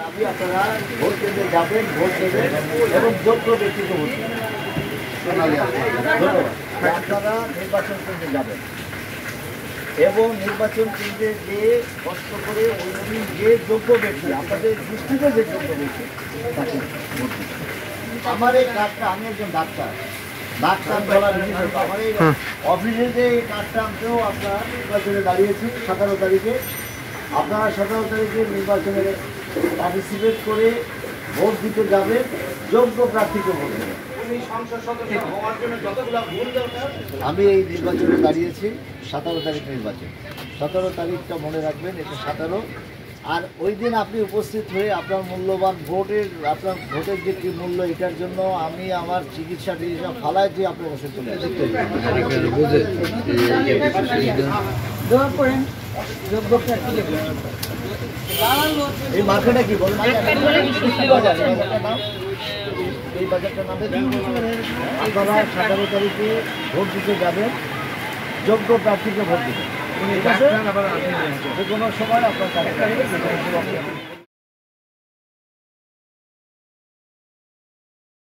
আপনারা ভোট কেন্দ্রে যাবেন, ভোট দেবেন এবং যোগ্য ব্যক্তিকে ভোট দেবেন। আপনারা নির্বাচন কেন্দ্রে যাবেন এবং নির্বাচন কেন্দ্রে যে কষ্ট করে ওই যে যোগ্য ব্যক্তি, আপনাদের দৃষ্টিতে যে যোগ্য ব্যক্তি তাকে ভোট দেবেন। আমার এই কার্ডটা, আমি একজন ডাক্তার বলার আমার এই অফিসে যে এই কার্ডটা আনতেও আপনার নির্বাচনে দাঁড়িয়েছি 17 তারিখে। আপনারা 17 তারিখে নির্বাচনে পার্টিসিপেট করে ভোট দিতে যাবেন, যোগ্য প্রার্থীকে ভোট দেবেন। আমি এই নির্বাচনে দাঁড়িয়েছি 17 তারিখ নির্বাচন। 17 তারিখটা মনে রাখবেন, এটা 17। আর ওই দিন আপনি উপস্থিত হয়ে আপনার মূল্যবান আপনার ভোটের যে কী মূল্য, এটার জন্য আমি আমার চিকিৎসা ফালায় যে আপনার কাছে চলে আসি। এই মার্কেটটা কি বলেন? এই বাজারটার নামে আপনারা 17 তারিখে ভোট দিতে যাবেন, যোগ্য প্রার্থীকে ভোট দেবেন। যে কোনো সময় আপনার